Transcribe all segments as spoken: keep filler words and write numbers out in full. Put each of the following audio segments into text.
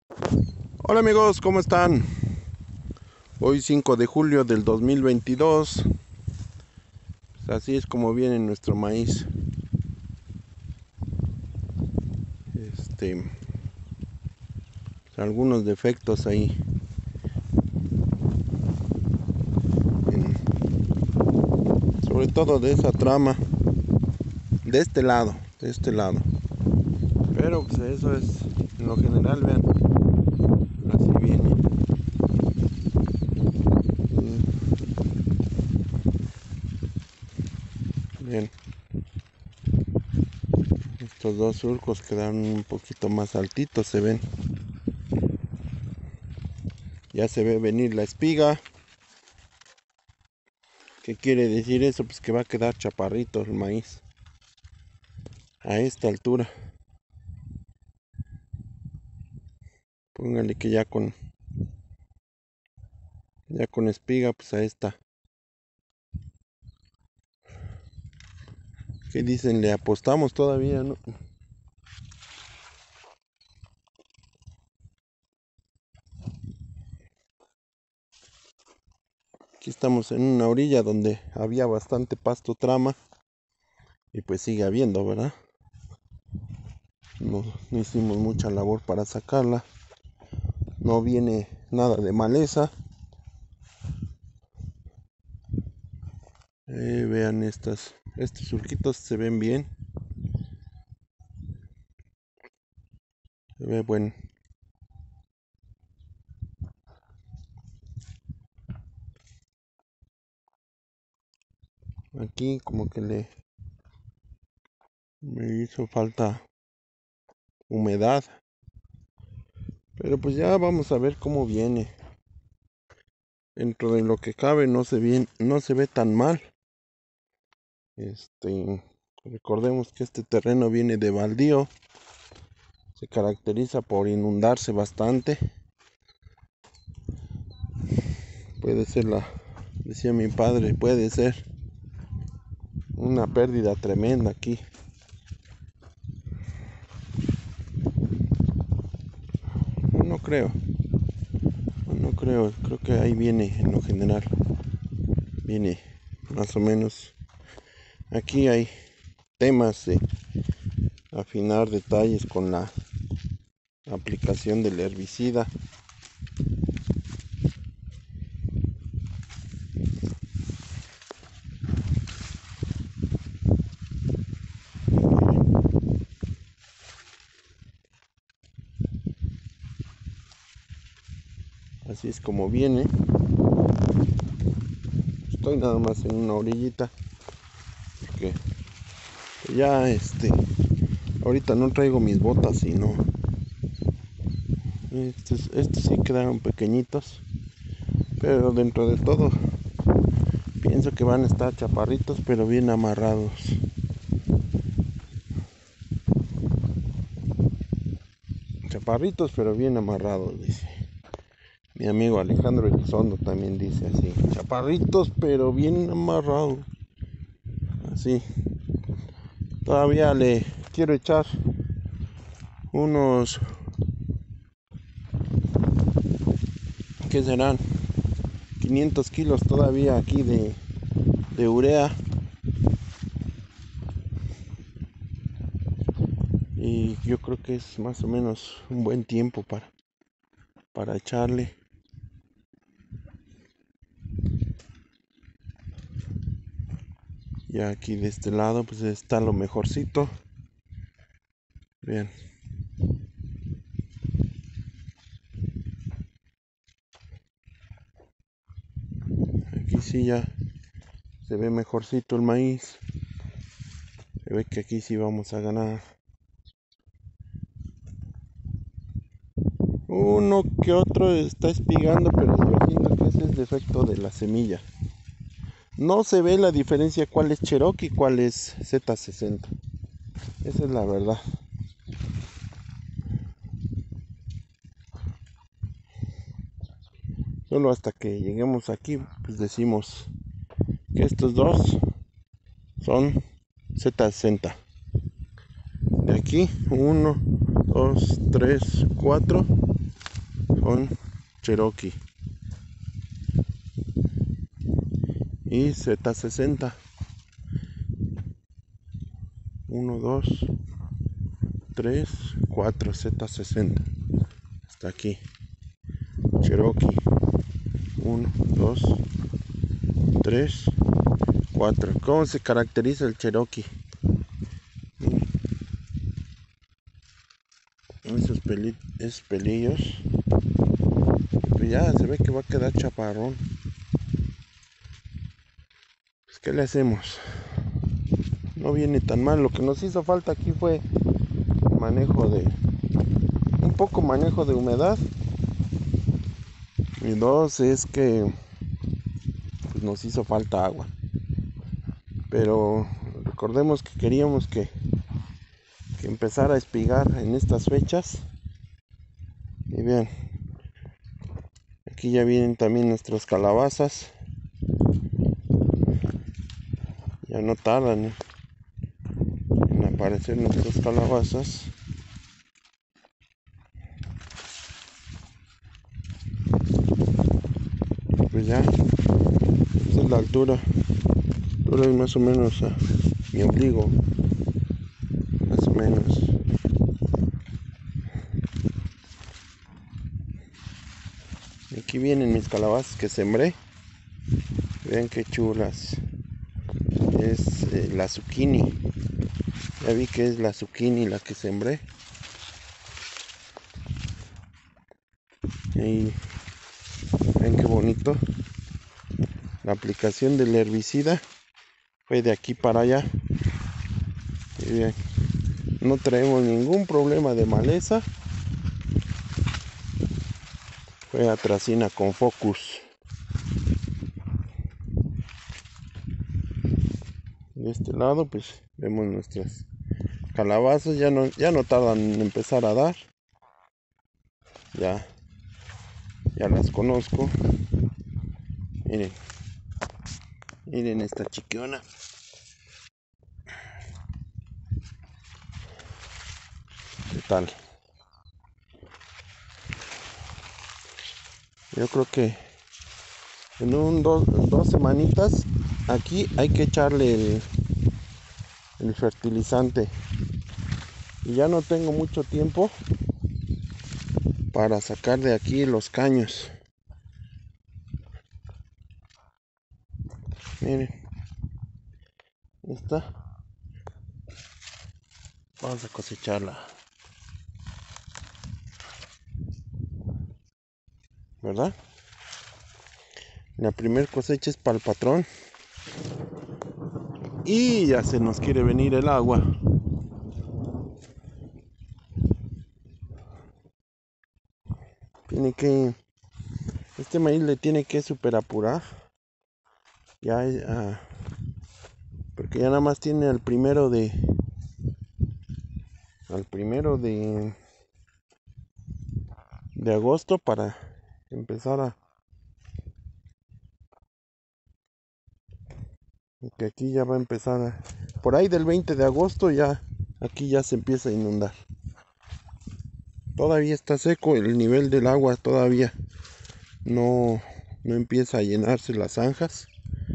Hola amigos, ¿cómo están? Hoy cinco de julio del dos mil veintidós. Pues así es como viene nuestro maíz. Este, algunos defectos ahí. en- Sobre todo de esa trama. De este lado, de este lado. Pero pues eso es, en lo general, vean. Así viene. Mm, Bien, estos dos surcos quedan un poquito más altitos, se ven. Ya se ve venir la espiga. ¿Qué quiere decir eso? Pues que va a quedar chaparrito el maíz a esta altura. Póngale que ya con ya con espiga, pues a esta. ¿Qué dicen? Le apostamos todavía, ¿no? Aquí estamos en una orilla donde había bastante pasto trama y pues sigue habiendo, ¿verdad? No, no hicimos mucha labor para sacarla. No viene nada de maleza. Eh, vean estas, estos surquitos se ven bien. Se ve bueno. Aquí como que le me hizo falta humedad. Pero pues ya vamos a ver cómo viene. Dentro de lo que cabe no se ve, no se ve tan mal. Este, recordemos que este terreno viene de baldío. Se caracteriza por inundarse bastante. Puede ser la, decía mi padre, puede ser una pérdida tremenda aquí. No creo, no creo, creo que ahí viene en lo general. Viene más o menos. Aquí hay temas de afinar detalles con la aplicación del herbicida. Así es como viene. Estoy nada más en una orillita. Porque ya este. Ahorita no traigo mis botas y no. Estos, estos sí quedaron pequeñitos. Pero dentro de todo. Pienso que van a estar chaparritos pero bien amarrados. Chaparritos pero bien amarrados, dice. Mi amigo Alejandro Elizondo también dice así. Chaparritos pero bien amarrados. Así. Todavía le quiero echar unos, ¿qué serán? quinientos kilos todavía aquí de, de urea. Y yo creo que es más o menos un buen tiempo para, para echarle. Ya aquí de este lado pues está lo mejorcito. Bien. Aquí sí ya se ve mejorcito el maíz. Se ve que aquí sí vamos a ganar. Uno que otro está espigando, pero yo siento que ese es defecto de la semilla. No se ve la diferencia cuál es Cherokee y cuál es Z sesenta. Esa es la verdad. Solo hasta que lleguemos aquí, pues decimos que estos dos son Z sesenta. De aquí, uno, dos, tres, cuatro. con Cherokee y Z sesenta. uno, dos, tres, cuatro, Z sesenta. Hasta aquí. Cherokee. uno, dos, tres, cuatro. ¿Cómo se caracteriza el Cherokee? Esos, peli esos pelillos. Pues ya se ve que va a quedar chaparrón. Pues ¿qué le hacemos? No viene tan mal. Lo que nos hizo falta aquí fue manejo de un poco manejo de humedad, y dos es que pues, nos hizo falta agua, pero recordemos que queríamos que, que empezara a espigar en estas fechas. Y vean, aquí ya vienen también nuestras calabazas, ya no tardan en aparecer nuestras calabazas. Pues ya, esta es la altura, altura es más o menos a mi ombligo, más o menos. Aquí vienen mis calabazas que sembré. Vean qué chulas. Es eh, la zucchini. Ya vi que es la zucchini la que sembré. Y ven qué bonito. La aplicación del herbicida fue de aquí para allá. Y bien, no traemos ningún problema de maleza. Fue atracina con Focus. De este lado pues vemos nuestras calabazas. Ya no, ya no tardan en empezar a dar. Ya, ya las conozco. Miren. Miren esta chiquiona. ¿Qué tal? Yo creo que en un dos, dos semanitas aquí hay que echarle el, el fertilizante. Y ya no tengo mucho tiempo para sacar de aquí los caños. Miren. Esta. Vamos a cosecharla. ¿Verdad? La primera cosecha es para el patrón. Y ya se nos quiere venir el agua. Tiene que... Este maíz le tiene que super apurar. Ya... Uh, porque ya nada más tiene al primero de... Al primero de... De agosto para empezar a... Que aquí ya va a empezar a... Por ahí del veinte de agosto ya... Aquí ya se empieza a inundar. Todavía está seco el nivel del agua, todavía no, no empieza a llenarse las zanjas,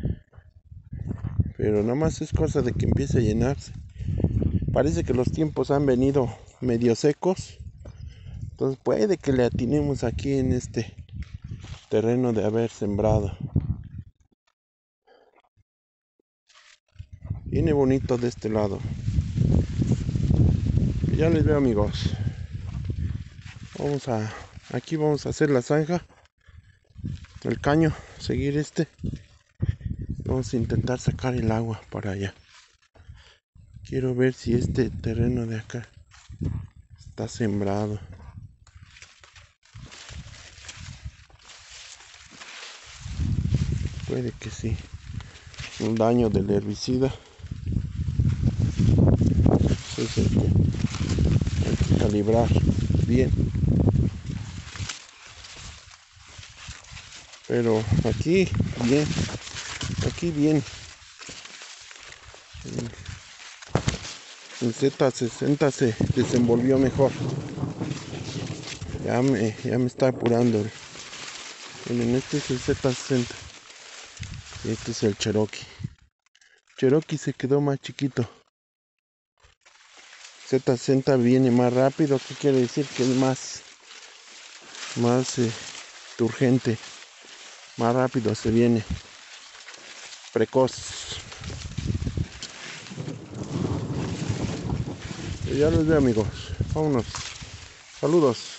pero nada más es cosa de que empiece a llenarse. Parece que los tiempos han venido medio secos, entonces puede que le atinemos aquí en este terreno de haber sembrado. Viene bonito de este lado. Ya les veo, amigos. Vamos a, aquí vamos a hacer la zanja, el caño, seguir este. Vamos a intentar sacar el agua para allá. Quiero ver si este terreno de acá está sembrado. Puede que sí. Un daño del herbicida. Es el que hay que calibrar bien. Pero aquí bien. Aquí bien. El Z sesenta se desenvolvió mejor. Ya me, ya me está apurando. Miren, este es el Z sesenta. Y este es el Cherokee. Cherokee se quedó más chiquito. Z sesenta viene más rápido. ¿Qué quiere decir? Que es más, más eh, turgente. Más rápido se viene. Precoz. Ya los veo, amigos. Vámonos. Saludos.